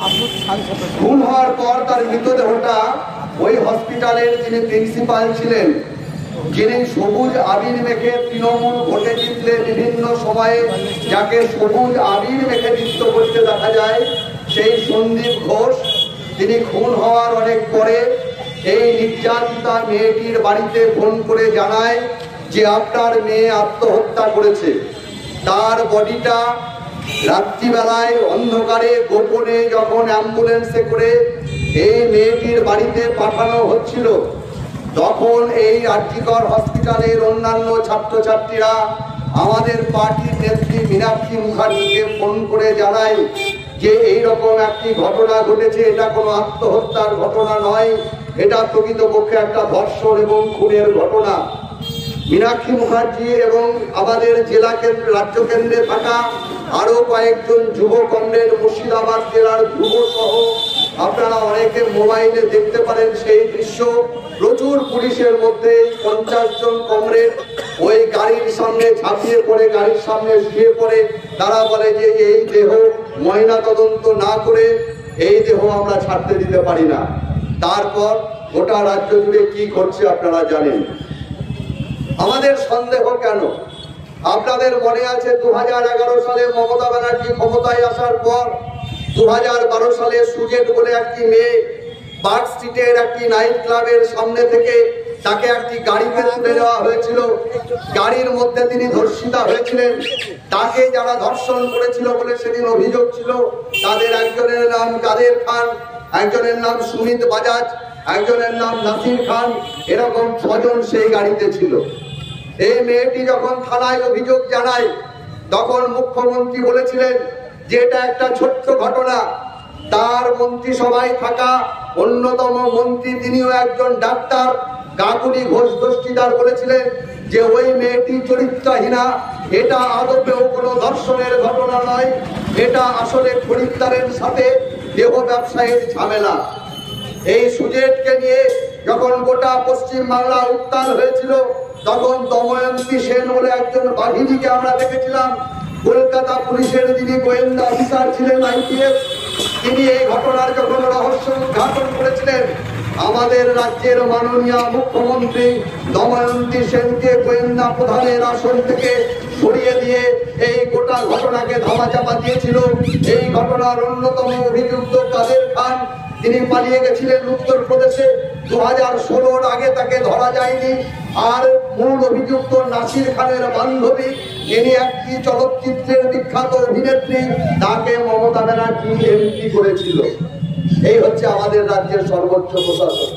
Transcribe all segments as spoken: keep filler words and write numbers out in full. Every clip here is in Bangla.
খুন হওয়ার পর তার মৃতদেহটা ওই হসপিটালের যিনি প্রিন্সিপাল ছিলেন, যিনি সবুজ আবির মেখে তৃণমূল ভোটে জিতলে বিভিন্ন সময়ে যাকে সবুজ আবির মেখে নৃত্য করতে দেখা যায়, সেই সন্দীপ ঘোষ, তিনি খুন হওয়ার অনেক পরে এই নির্যাতিতা মেয়েটির বাড়িতে ফোন করে জানায় যে আপনার মেয়ে আত্মহত্যা করেছে। তার বডিটা রাত্রিবেলায় অন্ধকারে গোপনে যখন অ্যাম্বুলেন্সে করে এই মেয়েটির বাড়িতে পাঠানো হচ্ছিল, তখন এই আরজিকর হসপিটালের অন্যান্য ছাত্রছাত্রীরা আমাদের পার্টির নেত্রী মীনাক্ষী মুখার্জিকে ফোন করে জানায় যে এইরকম একটি ঘটনা ঘটেছে, এটা কোনো আত্মহত্যার ঘটনা নয়, এটা প্রকৃতপক্ষে একটা ধর্ষণ এবং খুনের ঘটনা। মীনাক্ষী মুখার্জি এবং আমাদের জেলা কেন্দ্র রাজ্য কেন্দ্রে থাকা আরো কয়েকজন যুব কমরেড, মুর্শিদাবাদ জেলার যুব সহ আপনারা অনেকে মোবাইলে দেখতে পারেন সেই দৃশ্য। প্রচুর পুলিশের মধ্যে পঞ্চাশ জন কমরেড ওই গাড়ির সামনে ঝাঁপিয়ে পড়ে, গাড়ির সামনে শুয়ে পড়ে তারা বলে যে এই দেহ ময়না তদন্ত না করে এই দেহ আমরা ছাড়তে দিতে পারি না। তারপর গোটা রাজ্য জুড়ে কি করছে আপনারা জানেন। আমাদের সন্দেহ কেন? আপনাদের মনে আছে দু হাজার এগারো সালে মমতা ব্যানার্জি ক্ষমতায় আসার পর দু হাজার বারো সালে সুজেট বলে একটি মেয়ে পার্ক স্ট্রিটের একটি নাইট ক্লাবের সামনে থেকে তাকে একটি গাড়িতে তুলে দেওয়া হয়েছিল। গাড়ির মধ্যে তিনি ধর্ষিতা হয়েছিলেন। তাকে যারা ধর্ষণ করেছিল বলে সেদিন অভিযোগ ছিল, তাদের একজনের নাম কাদের খান, একজনের নাম সুমিত বাজাজ, একজনের নাম নাসির খান, এরকম ছজন সেই গাড়িতে ছিল। এই মেয়েটি যখন থানায় অভিযোগ জানায় তখন মুখ্যমন্ত্রী বলেছিলেন যে এটা একটা ছোট্ট ঘটনা। তার মন্ত্রিসভায় থাকা অন্যতম মন্ত্রী, তিনিও একজন ডাক্তার, কাকুলি ঘোষ দস্তিদার, বলেছিলেন যে ওই মেয়েটি চরিত্রহীনা, এটা আদপেও কোনো ধর্ষণের ঘটনা নয়, এটা আসলে খরিদ্দারের সাথে দেহ ব্যবসায়ীর ঝামেলা। এই সুজেটকে নিয়ে যখন গোটা পশ্চিম বাংলা উত্তাল হয়েছিল তখন দময়ন্তী সেন বলে একজন বাহিনীকে আমরা দেখেছিলাম, কলকাতা পুলিশের যিনি গোয়েন্দা অফিসার ছিলেন আইপিএস, তিনি এই ঘটনার যখন রহস্য উদ্ঘাটন করেছিলেন, আমাদের রাজ্যের মাননীয় মুখ্যমন্ত্রী দময়ন্তী সেনকে গোয়েন্দা প্রধানের আসন থেকে সরিয়ে দিয়ে এই গোটা ঘটনাকে ধামাচাপা দিয়েছিল। এই ঘটনার অন্যতম অভিযুক্ত কাদের খান, তিনি পালিয়ে গেছিলেন উত্তরপ্রদেশে। দু হাজার ষোলোর আগে তাকে ধরা যায়নি। আর মূল অভিযুক্ত নাসির খানের বান্ধবী, তিনি একটি চলচ্চিত্রের বিখ্যাত অভিনেত্রী, তাকে মমতা ব্যানার্জি এমপি করেছিল। এই হচ্ছে আমাদের রাজ্যের সর্বোচ্চ প্রশাসন।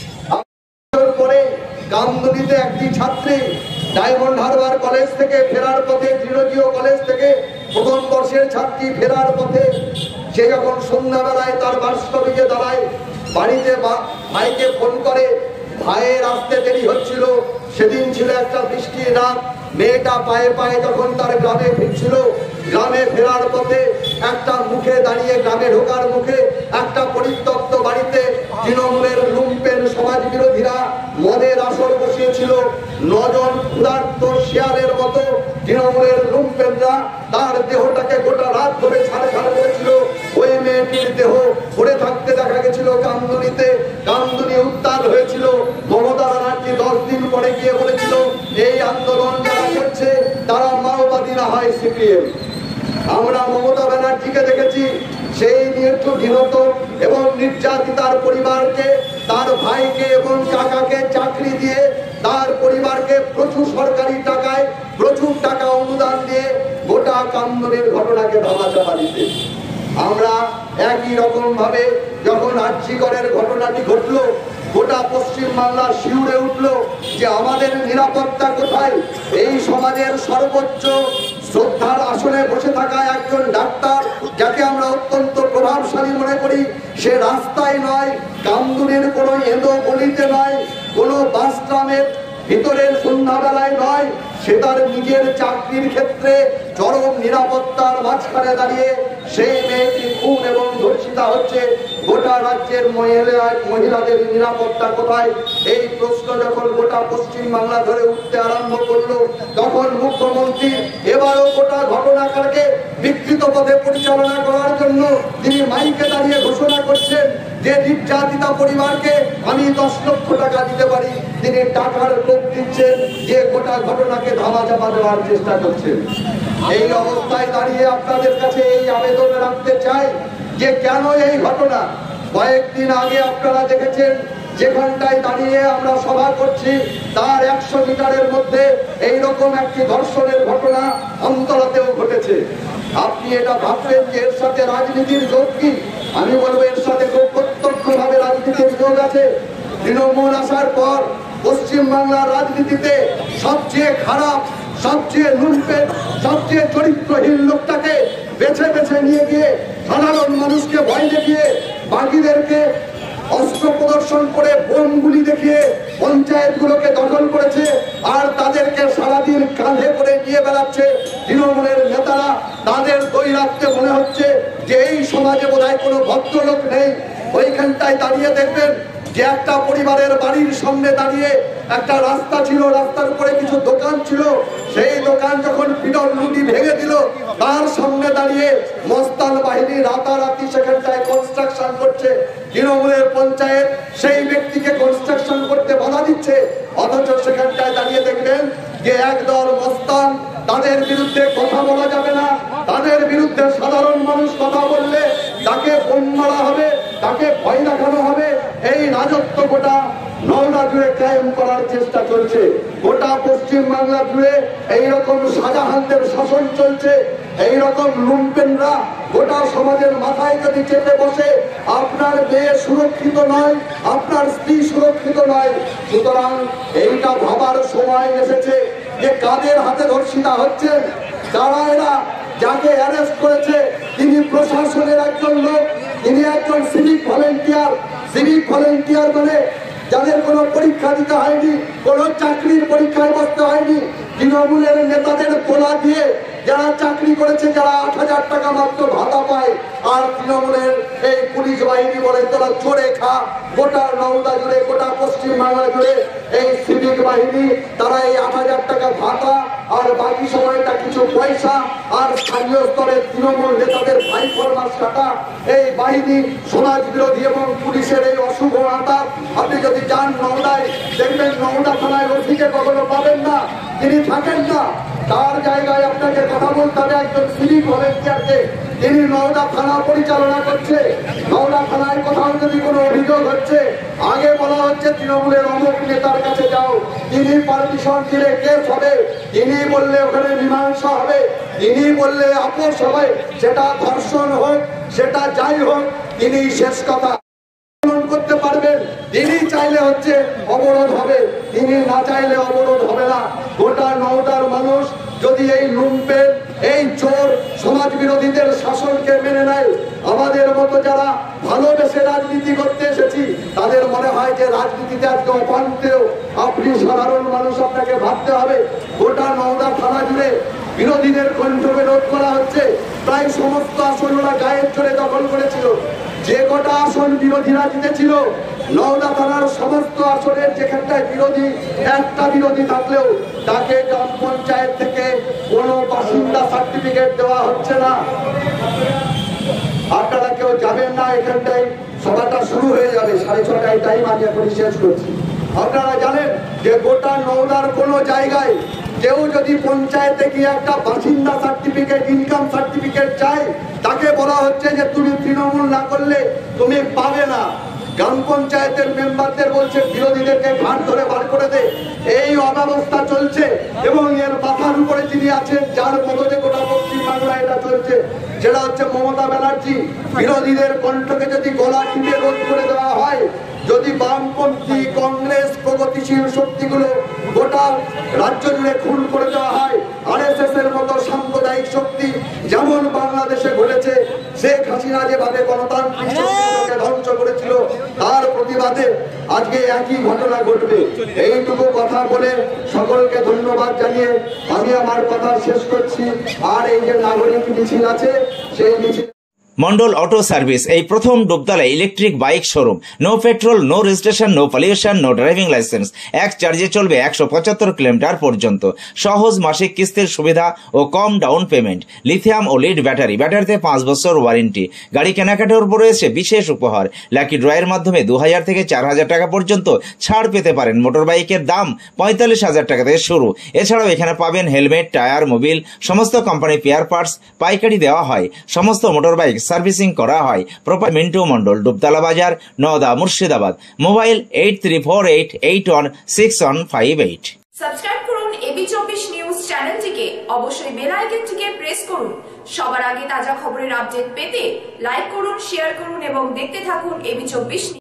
পরে কামদুনিতে একটি ছাত্রী ডায়মন্ড হারবার কলেজ থেকে ফেরার পথে, জিরোজিও কলেজ থেকে প্রথম বর্ষের ছাত্রী ফেরার পথে, সে যখন সন্ধ্যাবেলায় তার বাসস্টপেজে দাঁড়ায়, বাড়িতে ভাইকে ফোন করে, ভাইয়ের আসতে দেরি হচ্ছিল। সেদিন ছিল একটা বৃষ্টির রাত। মেয়েটা পায়ে পায়ে যখন তার গ্রামে ফিরছিল, গ্রামে ফেরার পথে একটা মুখে দাঁড়িয়ে, গ্রামে ঢোকার মুখে একটা পরিত্যক্ত বাড়িতে তৃণমূলের লুম্পেন সমাজ বিরোধীরা মদের আসর বসিয়েছিল। নজন ক্ষুধার্ত শেয়ালের মতো তৃণমূলের লুম্পেনরা তার দেহটাকে গোটা রাত ধরে ছাড় ছাড় করেছিল। ওই মেয়েটির দেহ পড়ে থাকতে দেখা গেছিল কামদুনিতে। কামদুনি উত্তাল হয়েছিল। মমতা ব্যানার্জি দশ দিন পরে গিয়ে বলেছিল এই আন্দোলন যারা করছে তারা মাওবাদী না হয় সিপিএম। আমরা মমতা ব্যানার্জিকে দেখেছি সেই নির্যাতিত এবং নির্যাতিতার পরিবারকে, তার ভাইকে এবং কাকাকে চাকরি দিয়ে তার পরিবারকে প্রচুর সরকারি টাকায় প্রচুর টাকা অনুদান দিয়ে গোটা কামদুনির ঘটনাকে ধামাচাপা দিতে। আমরা একই রকম ভাবে যখন আরজিকরের ঘটনাটি ঘটলো, গোটা পশ্চিম বাংলা শিউরে উঠলো যে আমাদের নিরাপত্তা কোথায়। এই সমাজের সর্বোচ্চ শ্রদ্ধার আসনে বসে থাকা একজন ডাক্তার, যাকে আমরা অত্যন্ত প্রভাবশালী মনে করি, সে রাস্তায় নয়, কামদুনির কোনো এঁদো গলিতে নয়, কোনো বাস ট্রামের ভিতরের সন্ধ্যাবেলায় নয়, সে তার নিজের চাকরির ক্ষেত্রে চরম নিরাপত্তার মাঝখানে দাঁড়িয়ে সেই মেয়েটি খুন এবং ধর্ষিতা হচ্ছে, গোটা রাজ্যের মহিলা মহিলাদের নিরাপত্তা কোথায়? এই প্রশ্ন যখন গোটা পশ্চিম বাংলা ধরে উঠতে আরম্ভ করলো, তখন মুখ্যমন্ত্রী এবারও গোটা ঘটনাটাকে বিকৃত পথে পরিচালনা করার জন্য তিনি মাইকে দাঁড়িয়ে ঘোষণা করছেন যে নির্যাতিতা পরিবারকে আমি দশ লক্ষ টাকা দিতে পারি। তিনি টাকার লোভ দিচ্ছেন, যে গোটা ঘটনাকে ধামাচাপা দেওয়ার চেষ্টা করছেন। এই অবস্থায় দাঁড়িয়ে আপনাদের কাছে এই আবেদন রাখতে চাই যে কেন এই ঘটনা? কয়েকদিন আগে আপনারা দেখেছেন যেখানটায় দাঁড়িয়ে আমরা সভা করছি তার একশো মিটারের মধ্যে এইরকম একটি ধর্ষণের ঘটনা অন্তরাতেও ঘটেছে। আপনি এটা ভাববেন যে এর সাথে রাজনীতির যোগ কি? আমি বলবো এর সাথে খুব প্রত্যক্ষ ভাবে রাজনীতির যোগ আছে। তৃণমূল আসার পর পশ্চিম বাংলার রাজনীতিতে সবচেয়ে খারাপ, সবচেয়ে লুণ্ঠের, সবচেয়ে চরিত্রহীন লোকটাকে বেছে বেছে নিয়ে গিয়ে সাধারণ মানুষকে ভয় দেখিয়ে, বাকিদেরকে অস্ত্র প্রদর্শন করে বোমগুলি দেখিয়ে পঞ্চায়েতগুলোকে দখল করেছে, আর তাদেরকে সারাদিন কাঁধে করে নিয়ে বেড়াচ্ছে তৃণমূলের নেতারা। তাদের দৈরাত্মে মনে হচ্ছে যে এই সমাজে বোধহয় কোনো ভদ্রলোক নেই। ওইখানটায় দাঁড়িয়ে দেখবেন যে একটা পরিবারের বাড়ির সামনে দাঁড়িয়ে একটা রাস্তা ছিল, রাস্তার উপরে কিছু দোকান ছিল, সেই দোকান যখন পিডব্লিউডি ভেঙে দিল, তার সামনে দাঁড়িয়ে মস্তান বাহিনী রাতারাতি সেখানটায় কনস্ট্রাকশন করছে। তৃণমূলের পঞ্চায়েত সেই ব্যক্তিকে কনস্ট্রাকশন করতে বাধা দিচ্ছে, অথচ সেখানটায় দাঁড়িয়ে দেখবেন যে একদল মস্তান, তাদের বিরুদ্ধে কথা বলা যাবে না, তাদের বিরুদ্ধে সাধারণ মানুষ কথা বললে তাকে বোম মারা হবে, তাকে ভয় দেখানো হবে। এই রাজত্ব গোটা নওদা জুড়ে কায়েম করার চেষ্টা চলছে। গোটা পশ্চিম বাংলা জুড়ে এইরকম শাহজাহানদের শাসন চলছে। এইরকম লুম্পেনরা গোটা সমাজের মাথায় যদি চেপে বসে, আপনার মেয়ে সুরক্ষিত নয়, আপনার স্ত্রী সুরক্ষিত নয়। সুতরাং এইটা ভাবার সময় এসেছে যে কাদের হাতে ধর্ষিতা হচ্ছে, কারা এরা। যাকে অ্যারেস্ট করেছে তিনি প্রশাসনের একজন লোক, তিনি একজন সিভিক ভলেন্টিয়ার। সিভিক ভলেন্টিয়ার মানে যাদের কোনো পরীক্ষা দিতে হয়নি, কোনো চাকরির পরীক্ষায় বসতে হয়নি, তৃণমূলের নেতাদের তোলা দিয়ে যারা চাকরি করেছে, যারা আট হাজার টাকা মাত্র ভাতা পায়, আর তৃণমূলের এই পুলিশ বাহিনী বলে তোরা চড়ে খা। গোটা নওদা জুড়ে, গোটা পশ্চিম বাংলা জুড়ে এই সিভিক বাহিনী, তারা এই আট হাজার টাকা ভাতা আর বাকি সময়টা কিছু পয়সা আর স্থানীয় স্তরের তৃণমূল নেতাদের ভাই ফরমাস কাটা এই বাহিনী সমাজ বিরোধী এবং পুলিশের এই অশুভ আতাপ। আপনি যদি যান নওদায়, দেখবেন নওদা থানায় রফিকে কখনো পাবেন না, তিনি থাকেন না। তার জায়গায় আপনাকে কথা বলতে হবে একজন সিভিক ভলেন্টিয়ারকে, তিনি নওদা থানা পরিচালনা করছে। নওদা থানায় কোথাও যদি কোনো অভিযোগ হচ্ছে, আগে বলা হচ্ছে তৃণমূলের অমুক নেতার কাছে যাও, তিনি পারমিশন দিলে কেস হবে, তিনি বললে ওখানে মীমাংসা হবে, তিনি বললে আপোষ হবে। সেটা ধর্ষণ হোক, সেটা যাই হোক, তিনি শেষ কথা করতে পারবেন। তিনি চাইলে হচ্ছে অবরোধ হবে, তিনি না চাইলে অবরোধ হবে না। গোটা নওদার মানুষ যদি এই লুম্পেন, এই চোর সমাজ বিরোধীদের শাসনকে মেনে নেয়, আমাদের মতো যারা ভালোবেসে রাজনীতি করতে এসেছি, তাদের মনে হয় যে রাজনীতিতে আজকে অপান্তেও আপনি সাধারণ মানুষ, আপনাকে ভাবতে হবে। গোটা নওদা থানা জুড়ে বিরোধীদের কণ্ঠকে রোধ করা হচ্ছে। প্রায় সমস্ত আসন ওরা গায়ের জোরে দখল করেছিল। যে কটা আসন বিরোধীরা জিতেছিল, নওদা থানার সমস্ত আসনের যেখানটায় বিরোধী, একটা বিরোধী থাকলেও তাকে গ্রাম পঞ্চায়েত থেকে কোনো বাসিন্দা সার্টিফিকেট দেওয়া হচ্ছে না। আপনারা কেউ যাবেন না, এখানটায় সভাটা শুরু হয়ে যাবে সাড়ে ছটায় টাইম, আমি এখন শেষ করছি। আপনারা জানেন যে গোটা নওদার কোনো জায়গায় কেউ যদি পঞ্চায়েতে গিয়ে একটা বাসিন্দা সার্টিফিকেট, ইনকাম সার্টিফিকেট চায়, তাকে বলা হচ্ছে যে তুমি তৃণমূল না করলে তুমি পাবে না। গ্রাম পঞ্চায়েতের মেম্বারদের বলছে বিরোধীদেরকে ঘাট ধরে বার করে দে। এই অব্যবস্থা চলছে এবং এর মাথার উপরে যিনি আছেন, যার মদতে গোটা পশ্চিম বাংলায় এটা চলছে, সেটা হচ্ছে মমতা ব্যানার্জি। বিরোধীদের কণ্ঠকে যদি গলা টিপে রোধ করে দেওয়া হয়, যদি বামপন্থী, কংগ্রেস, প্রগতিশীল শক্তিগুলো গোটা রাজ্য জুড়ে খুন করে দেওয়া হয়, আরএসএস এর মতো সাম্প্রদায়িক শক্তি যেমন বাংলাদেশে ঘটেছে, শেখ হাসিনা যেভাবে গণতান্ত্রিক শক্তিগুলোকে ধ্বংস করেছিল, তার প্রতিবাদে আজকে একই ঘটনা ঘটবে। এইটুকু কথা বলে সকলকে ধন্যবাদ জানিয়ে আমি আমার কথা শেষ করছি। আর এই যে নাগরিক মিছিল আছে, সেই মিছিল মন্ডল অটো সার্ভিস এই প্রথম Dubtala electric bike showroom. No petrol, no registration, no pollution, no driving licence. এক চার্জে চলবে একশো পঁচাত্তর কিলোমিটার পর্যন্ত। সহজ মাসিক কিস্তির সুবিধা ও কম ডাউন পেমেন্ট। লিথিয়াম ও লিড ব্যাটারি, ব্যাটারিতে পাঁচ বছর ওয়ারেন্টি। গাড়ি কেনাকাটার উপর রয়েছে বিশেষ উপহার। লাকি ড্রয়ের মাধ্যমে দু হাজার থেকে চার হাজার টাকা পর্যন্ত ছাড় পেতে পারেন। মোটর বাইকের দাম পঁয়তাল্লিশ হাজার টাকা থেকে শুরু। এছাড়াও এখানে পাবেন হেলমেট, টায়ার, মোবিল, সমস্ত কোম্পানি পেয়ার পার্টস পাইকারি দেওয়া হয়। সমস্ত মোটর বাইক সার্ভিসিং করা হয়। প্রপার মিন্টু মন্ডল, ডুবতলা বাজার, Nowda, Murshidabad. Mobile eight three four eight eight one six one five eight. Subscribe করুন এবি চব্বিশ নিউজ চ্যানেলটিকে, অবশ্যই বেল আইকনটিকে প্রেস করুন। সবার আগে তাজা খবরের আপডেট পেতে লাইক করুন, শেয়ার করুন এবং দেখতে থাকুন এবি চব্বিশ।